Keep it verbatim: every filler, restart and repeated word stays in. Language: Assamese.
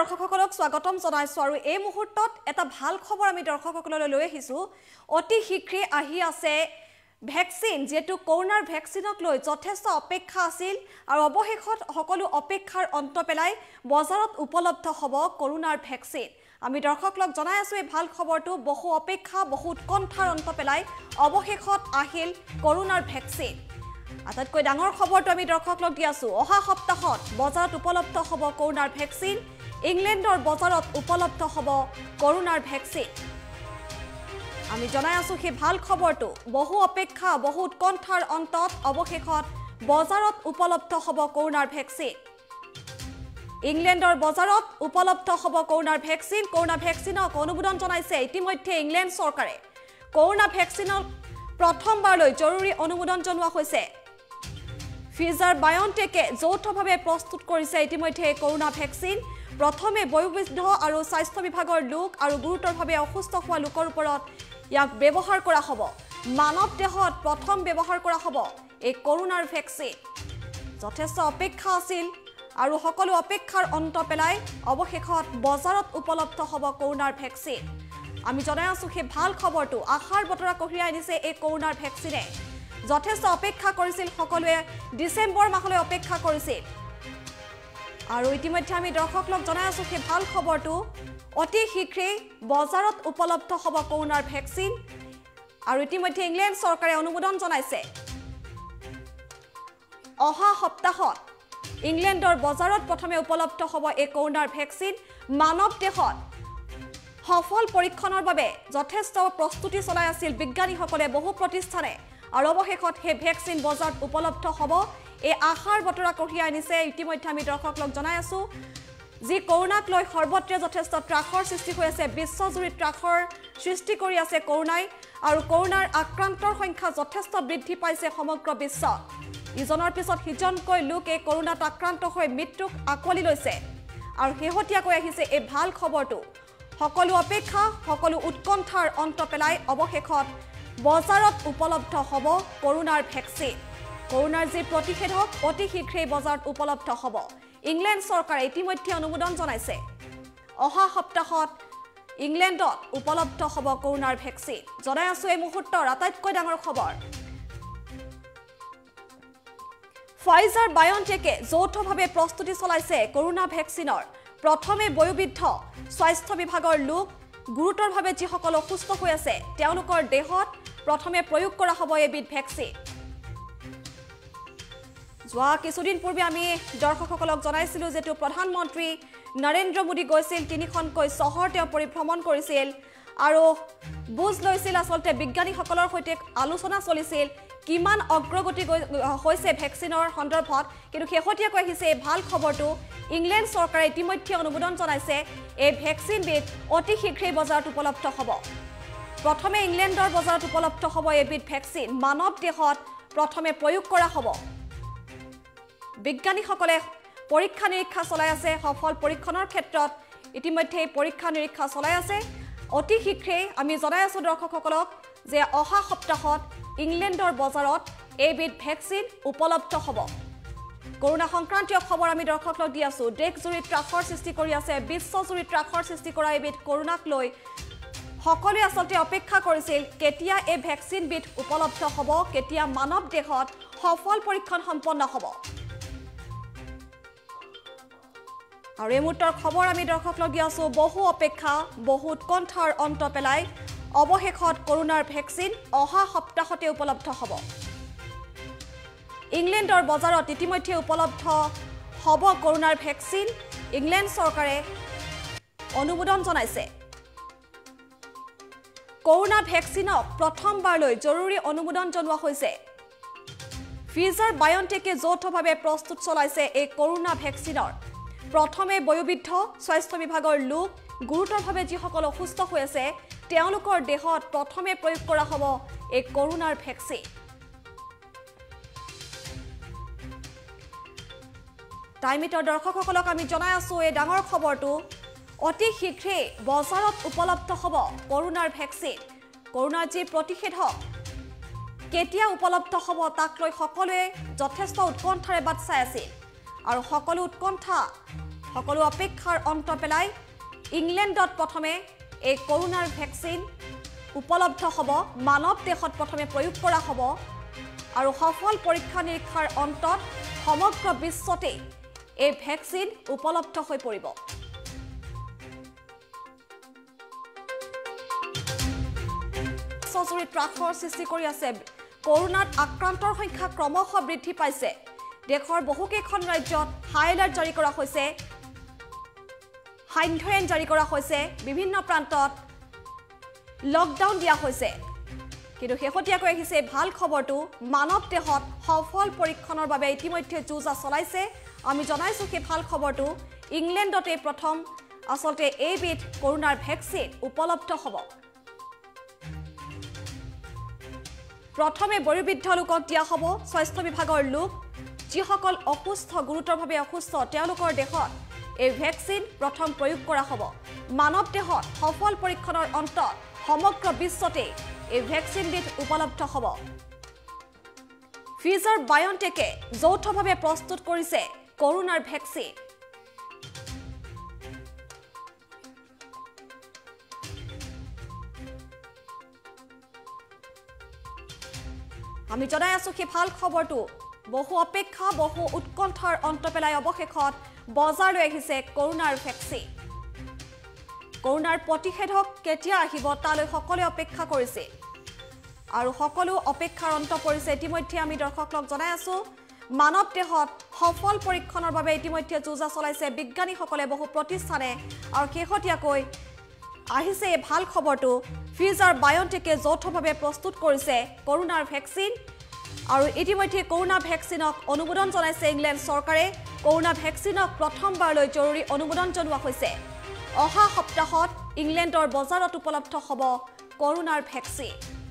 দৰ্শকসকলক স্বাগতম জনাইছো আৰু এই মুহূৰ্তত এটা ভাল খবৰ আমি দৰ্শকসকললৈ লৈ আহিছো অতি শীঘ্ৰে আহি আছে ভ্যাকচিন যেটো কৰোনাৰ ভ্যাকচিনক লৈ যথেষ্ট অপেক্ষা আছিল আৰু অৱশেষত সকলো অপেক্ষাৰ অন্ত পেলাই বজাৰত উপলব্ধ হ'ব কৰোনাৰ ভ্যাকচিন আমি দৰ্শকসকলক জনাই আছো এই ভাল খবৰটো বহু অপেক্ষা বহু উৎকণ্ঠাৰ অন্ত পেলাই অৱশেষত আহিল কৰোনাৰ ভ্যাকচিন আটাইতকৈ ডাঙৰ খবৰটো আমি দৰ্শকসকলক দি আছো অহা সপ্তাহত বজাৰত উপলব্ধ হ'ব কৰোনাৰ ভ্যাকচিন ইংলেণ্ডৰ বজাৰত উপলব্ধ হ'ব কৰোনাৰ ভ্যাকচিন আমি জনাই আছো কি ভাল খবৰটো বহু অপেক্ষা বহু উৎকণ্ঠাৰ অন্তত অৱশেষত বজাৰত উপলব্ধ হ'ব কৰোনাৰ ভ্যাকচিন ইংলেণ্ডৰ বজাৰত উপলব্ধ হ'ব কৰোনাৰ ভ্যাকচিন কৰোনা ভ্যাকচিনক অনুমোদন জনাইছে ইতিমধ্যে ইংলেণ্ড চৰকাৰে কৰোনা ভ্যাকচিনক প্ৰথমবাৰলৈ জৰুৰী অনুমোদন জনোৱা হৈছে ফিজাৰ বায়োনটেকে যৌথভাৱে প্ৰস্তুত কৰিছে ইতিমধ্যে কৰোনা ভ্যাকচিন প্ৰথমে বয়োবৃদ্ধ আৰু স্বাস্থ্য বিভাগৰ লোক আৰু গুৰুতৰভাৱে অসুস্থ হোৱা লোকৰ ওপৰত ইয়াক ব্যৱহাৰ কৰা হ'ব মানৱ দেহত প্ৰথম ব্যৱহাৰ কৰা হ'ব এই কৰোনাৰ ভ্যাকচিন যথেষ্ট অপেক্ষা আছিল আৰু সকলো অপেক্ষাৰ অন্ত পেলাই অৱশেষত বজাৰত উপলব্ধ হ'ব কৰোনাৰ ভ্যাকচিন আমি জনাই আছো কি ভাল খবৰটো আশাৰ বতৰা কঢ়িয়াই আনিছে এই কৰোনাৰ ভ্যাকচিনে যথেষ্ট অপেক্ষা কৰিছিল সকলোৱে ডিসেম্বৰ মাহলৈ অপেক্ষা কৰিছিল আৰু ইতিমধ্যে আমি দৰ্শকসকলক জনাই আছো কি ভাল খবৰটো অতি শীঘ্ৰে বজাৰত উপলব্ধ হ'ব কৰোনাৰ ভ্যাকচিন আৰু ইতিমধ্যে ইংলেণ্ড চৰকাৰে অনুমোদন জনাইছে অহা সপ্তাহত ইংলেণ্ডৰ বজাৰত প্ৰথমে উপলব্ধ হ'ব এই কৰোনাৰ ভ্যাকচিন মানৱ দেহত সফল পৰীক্ষণৰ বাবে যথেষ্ট প্ৰস্তুতি চলাই আছিল বিজ্ঞানীসকলে বহু প্ৰতিষ্ঠানে আৰু অৱশেষত হে ভ্যাকচিন বজাৰত উপলব্ধ হ'ব এই আশাৰ বতৰা কঢ়িয়াই আনিছে ইতিমধ্যে আমি দৰ্শকসকলক জনাই আছো যি কৰোনাক লৈ সৰ্বত্ৰে যথেষ্ট ত্ৰাসৰ সৃষ্টি হৈ আছে বিশ্বজুৰি ত্ৰাসৰ সৃষ্টি কৰি আছে কৰোনাই আৰু কৰোনাৰ আক্ৰান্তৰ সংখ্যা যথেষ্ট বৃদ্ধি পাইছে সমগ্ৰ বিশ্বত ইজনৰ পিছত সিজনকৈ লোক এই কৰোনাত আক্ৰান্ত হৈ মৃত্যুক আকোৱালি লৈছে আৰু শেহতীয়াকৈ আহিছে এই ভাল খবৰটো সকলো অপেক্ষা সকলো উৎকণ্ঠাৰ অন্ত পেলাই অৱশেষত বজাৰত উপলব্ধ হ'ব কৰোনাৰ ভ্যাকচিন কৰোনাৰ যি প্ৰতিষেধক অতি শীঘ্ৰে বজাৰত উপলব্ধ হ'ব ইংলেণ্ড চৰকাৰে ইতিমধ্যে অনুমোদন জনাইছে অহা সপ্তাহত ইংলেণ্ডত উপলব্ধ হ'ব কৰোনাৰ ভ্যাকচিন জনাই আছো এই মুহূৰ্তৰ আটাইতকৈ ডাঙৰ খবৰ ফাইজাৰ বায়োনটেকে যৌথভাৱে প্ৰস্তুতি চলাইছে কৰোনা ভ্যাকচিনৰ প্ৰথমে বয়োবৃদ্ধ স্বাস্থ্য বিভাগৰ লোক গুৰুতৰভাৱে যিসকল অসুস্থ হৈ আছে তেওঁলোকৰ দেহত প্ৰথমে প্ৰয়োগ কৰা হ'ব এবিধ ভ্যাকচিন যোৱা কিছুদিন পূৰ্বে আমি দৰ্শকসকলক জনাইছিলো যে প্ৰধানমন্ত্ৰী নৰেন্দ্ৰ মোদী গৈছিল তিনিখনকৈ চহৰ তেওঁ পৰিভ্ৰমণ কৰিছিল আৰু বুজ লৈছিল আসলতে বিজ্ঞানীসকলৰ সৈতে আলোচনা চলিছিল কিমান অগ্ৰগতি হৈছে ভ্যাকচিনৰ সন্দৰ্ভত কিন্তু শেহতীয়াকৈ আহিছে এই ভাল খবৰটো ইংলেণ্ড চৰকাৰে ইতিমধ্যে অনুমোদন জনাইছে এই ভ্যাকচিন বিধ অতি শীঘ্ৰে বজাৰত উপলব্ধ হ'ব প্ৰথমে ইংলেণ্ডৰ বজাৰত উপলব্ধ হ'ব এবিধ ভ্যাকচিন মানৱ দেহত প্ৰথমে প্ৰয়োগ কৰা হ'ব বিজ্ঞানীসকলে পৰীক্ষা নিৰীক্ষা চলাই আছে সফল পৰীক্ষণৰ ক্ষেত্ৰত ইতিমধ্যে পৰীক্ষা নিৰীক্ষা চলাই আছে অতি শীঘ্ৰে আমি জনাই আছো দৰ্শকসকলক যে অহা সপ্তাহত ইংলেণ্ডৰ বজাৰত এবিধ ভ্যাকচিন উপলব্ধ হ'ব কৰোনা সংক্ৰান্তীয় খবৰ আমি দৰ্শকসকলক দি আছো দেশজুৰি ত্ৰাসৰ সৃষ্টি কৰি আছে বিশ্বজুৰি ত্ৰাসৰ সৃষ্টি কৰা এবিধ কৰোনাক লৈ সকলোৱে আসলতে অপেক্ষা কৰিছিল কেতিয়া এই ভ্যাকচিন বিধ উপলব্ধ হ'ব কেতিয়া মানৱ দেহত সফল পৰীক্ষণ সম্পন্ন হ'ব আৰু এই মুহূৰ্তৰ খবৰ আমি দৰ্শকসকলক দি আছো বহু অপেক্ষা বহু উৎকণ্ঠাৰ অন্ত পেলাই অৱশেষত কৰোনাৰ ভ্যাকচিন অহা সপ্তাহতে উপলব্ধ হ'ব ইংলেণ্ডৰ বজাৰত ইতিমধ্যে উপলব্ধ হ'ব কৰোনাৰ ভ্যাকচিন ইংলেণ্ড চৰকাৰে অনুমোদন জনাইছে কৰোনা ভ্যাকচিনক প্ৰথমবাৰলৈ জৰুৰী অনুমোদন জনোৱা হৈছে ফিজাৰ বায়োনটেকে যৌথভাৱে প্ৰস্তুত চলাইছে এই কৰোনা ভ্যাকচিনৰ প্ৰথমে বয়োবৃদ্ধ স্বাস্থ্য বিভাগৰ লোক গুৰুতৰভাৱে যিসকল অসুস্থ হৈ আছে তেওঁলোকৰ দেহত প্ৰথমে প্ৰয়োগ কৰা হ'ব এই কৰোনাৰ ভ্যাকচিন টাইমিটৰ দৰ্শকসকলক আমি জনাই আছো এই ডাঙৰ খবৰটো অতি শীঘ্ৰে বজাৰত উপলব্ধ হ'ব কৰোনাৰ ভ্যাকচিন কৰোনাৰ যি প্ৰতিষেধক কেতিয়া উপলব্ধ হ'ব তাক লৈ সকলোৱে যথেষ্ট উৎকণ্ঠাৰে বাট চাই আছিল আৰু সকলো উৎকণ্ঠা সকলো অপেক্ষাৰ অন্ত পেলাই ইংলেণ্ডত প্ৰথমে এই কৰোনাৰ ভেকচিন উপলব্ধ হ'ব মানৱ দেহত প্ৰথমে প্ৰয়োগ কৰা হ'ব আৰু সফল পৰীক্ষা নিৰীক্ষাৰ অন্তত সমগ্ৰ বিশ্বতে এই ভেকচিন উপলব্ধ হৈ পৰিব বিশ্বজুৰি ত্ৰাসৰ সৃষ্টি কৰি আছে কৰোনাত আক্ৰান্তৰ সংখ্যা ক্ৰমশ বৃদ্ধি পাইছে দেশৰ বহুকেইখন ৰাজ্যত হাই এলাৰ্ট জাৰি কৰা হৈছে সান্ধ্য জাৰি কৰা হৈছে বিভিন্ন প্ৰান্তত লকডাউন দিয়া হৈছে কিন্তু শেহতীয়াকৈ আহিছে ভাল খবৰটো মানৱ দেহত সফল পৰীক্ষণৰ বাবে ইতিমধ্যে যুঁজা চলাইছে আমি জনাইছো কি ভাল খবৰটো ইংলেণ্ডতে প্ৰথম আসলতে এইবিধ কৰোনাৰ ভেকচিন উপলব্ধ হ'ব প্ৰথমে বয়োবৃদ্ধ লোকক দিয়া হ'ব স্বাস্থ্য বিভাগৰ লোক যিসকল অসুস্থ গুৰুতৰভাৱে অসুস্থ তেওঁলোকৰ দেহত এই ভেকচিন প্ৰথম প্ৰয়োগ কৰা হ'ব মানৱ দেহত সফল পৰীক্ষণৰ অন্তত সমগ্ৰ বিশ্বতে এই ভেকচিনবিধ উপলব্ধ হ'ব ফাইজাৰ বায়োনটেকে যৌথভাৱে প্ৰস্তুত কৰিছে কৰোনাৰ ভেকচিন আমি জনাই আছো কি ভাল খবৰটো বহু অপেক্ষা বহু উৎকণ্ঠাৰ অন্ত পেলাই অৱশেষত বজাৰলৈ আহিছে কৰোনাৰ ভেকচিন কৰোনাৰ প্ৰতিষেধক কেতিয়া আহিব তালৈ সকলোৱে অপেক্ষা কৰিছে আৰু সকলো অপেক্ষাৰ অন্ত পৰিছে ইতিমধ্যে আমি দৰ্শকক জনাই আছো মানৱ দেহত সফল পৰীক্ষণৰ বাবে ইতিমধ্যে যুঁজা চলাইছে বিজ্ঞানীসকলে বহু প্ৰতিষ্ঠানে আৰু শেহতীয়াকৈ আহিছে এই ভাল খবৰটো ফাইজাৰ বায়োনটেকে যৌথভাৱে প্ৰস্তুত কৰিছে কৰোনাৰ ভেকচিন আৰু ইতিমধ্যে কৰোনা ভেকচিনক অনুমোদন জনাইছে ইংলেণ্ড চৰকাৰে কৰোনা ভেকচিনক প্ৰথমবাৰলৈ জৰুৰী অনুমোদন জনোৱা হৈছে অহা সপ্তাহত ইংলেণ্ডৰ বজাৰত উপলব্ধ হ'ব কৰোনাৰ ভেকচিন